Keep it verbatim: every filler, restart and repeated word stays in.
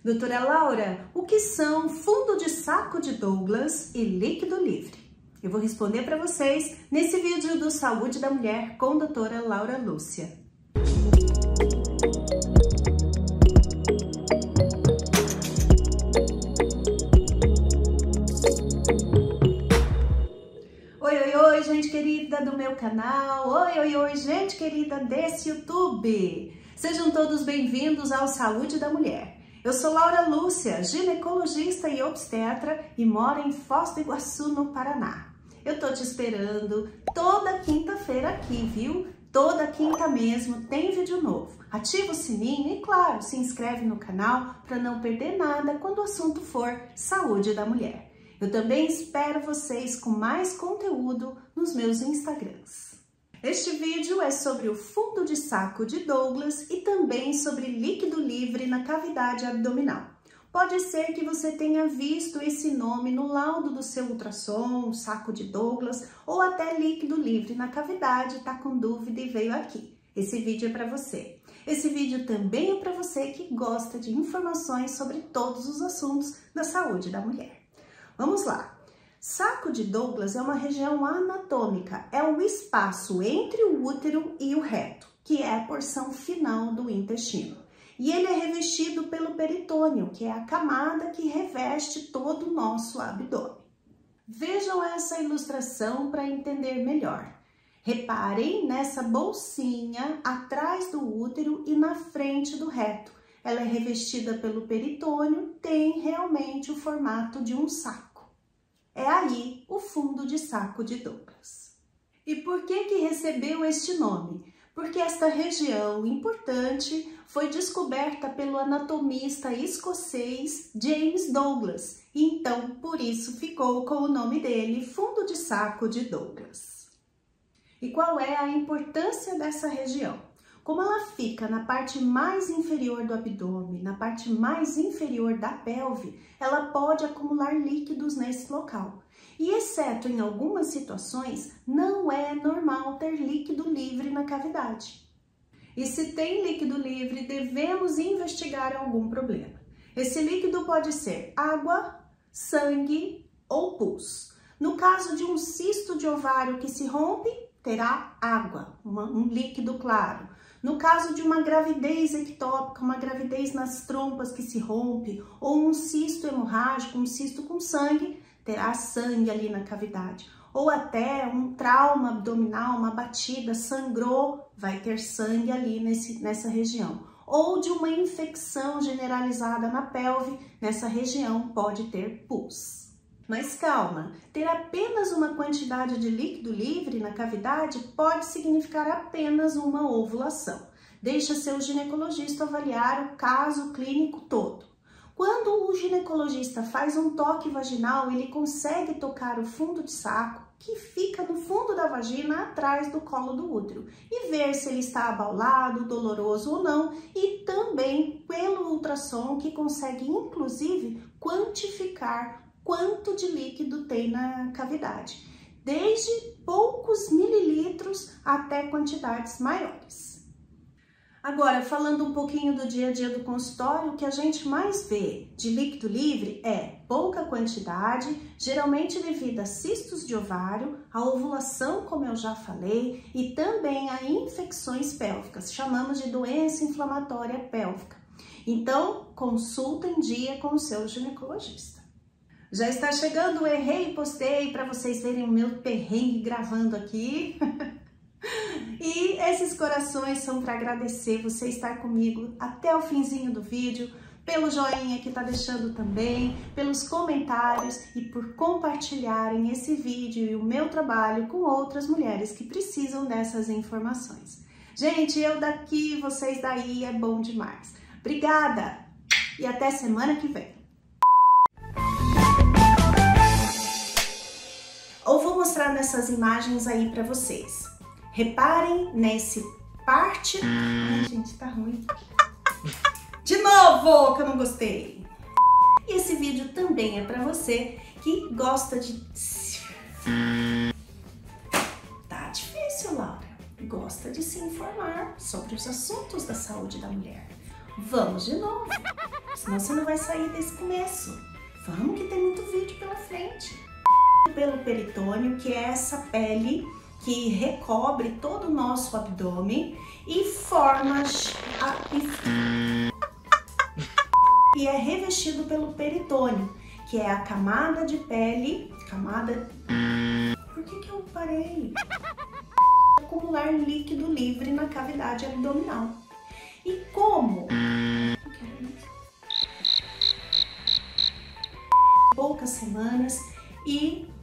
Doutora Laura, o que são fundo de saco de Douglas e líquido livre? Eu vou responder para vocês nesse vídeo do Saúde da Mulher com doutora Laura Lúcia. Oi, oi, oi, gente querida do meu canal. Oi, oi, oi, gente querida desse YouTube. Sejam todos bem-vindos ao Saúde da Mulher. Eu sou Laura Lúcia, ginecologista e obstetra e moro em Foz do Iguaçu, no Paraná. Eu tô te esperando toda quinta-feira aqui, viu? Toda quinta mesmo tem vídeo novo. Ativa o sininho e, claro, se inscreve no canal para não perder nada quando o assunto for saúde da mulher. Eu também espero vocês com mais conteúdo nos meus Instagrams. Este vídeo é sobre o fundo de saco de Douglas e também sobre líquido livre na cavidade abdominal. Pode ser que você tenha visto esse nome no laudo do seu ultrassom, saco de Douglas, ou até líquido livre na cavidade, tá com dúvida e veio aqui. Esse vídeo é para você. Esse vídeo também é para você que gosta de informações sobre todos os assuntos da saúde da mulher. Vamos lá. Saco de Douglas é uma região anatômica, é o espaço entre o útero e o reto, que é a porção final do intestino. E ele é revestido pelo peritônio, que é a camada que reveste todo o nosso abdômen. Vejam essa ilustração para entender melhor. Reparem nessa bolsinha atrás do útero e na frente do reto. Ela é revestida pelo peritônio, tem realmente o formato de um saco. É aí o fundo de saco de Douglas. E por que que recebeu este nome? Porque esta região importante foi descoberta pelo anatomista escocês James Douglas, e então por isso ficou com o nome dele, fundo de saco de Douglas. E qual é a importância dessa região? Como ela fica na parte mais inferior do abdômen, na parte mais inferior da pelve, ela pode acumular líquidos nesse local. E exceto em algumas situações, não é normal ter líquido livre na cavidade. E se tem líquido livre, devemos investigar algum problema. Esse líquido pode ser água, sangue ou pus. No caso de um cisto de ovário que se rompe, terá água, uma, um líquido claro. No caso de uma gravidez ectópica, uma gravidez nas trompas que se rompe, ou um cisto hemorrágico, um cisto com sangue, terá sangue ali na cavidade. Ou até um trauma abdominal, uma batida, sangrou, vai ter sangue ali nesse, nessa região. Ou de uma infecção generalizada na pelve, nessa região pode ter pus. Mas calma, ter apenas uma quantidade de líquido livre na cavidade pode significar apenas uma ovulação. Deixa seu ginecologista avaliar o caso clínico todo. Quando o ginecologista faz um toque vaginal, ele consegue tocar o fundo de saco, que fica no fundo da vagina, atrás do colo do útero, e ver se ele está abaulado, doloroso ou não, e também pelo ultrassom, que consegue inclusive quantificar quanto de líquido tem na cavidade, desde poucos mililitros até quantidades maiores. Agora, falando um pouquinho do dia a dia do consultório, o que a gente mais vê de líquido livre é pouca quantidade, geralmente devido a cistos de ovário, a ovulação, como eu já falei, e também a infecções pélvicas, chamamos de doença inflamatória pélvica. Então, consulta em dia com o seu ginecologista. Já está chegando o errei e postei para vocês verem o meu perrengue gravando aqui. E esses corações são para agradecer você estar comigo até o finzinho do vídeo, pelo joinha que tá deixando também, pelos comentários e por compartilharem esse vídeo e o meu trabalho com outras mulheres que precisam dessas informações. Gente, eu daqui, vocês daí, é bom demais. Obrigada e até semana que vem. Eu vou mostrar nessas imagens aí para vocês. Reparem nesse parte... Ai, gente, tá ruim. De novo, que eu não gostei. E esse vídeo também é para você que gosta de... Tá difícil, Laura. Gosta de se informar sobre os assuntos da saúde da mulher. Vamos de novo, senão você não vai sair desse começo. Vamos que tem muito vídeo pela frente. Pelo peritônio, que é essa pele que recobre todo o nosso abdômen e forma a... e é revestido pelo peritônio, que é a camada de pele, camada... Por que que eu parei? Acumular líquido livre na cavidade abdominal. E como? Poucas semanas e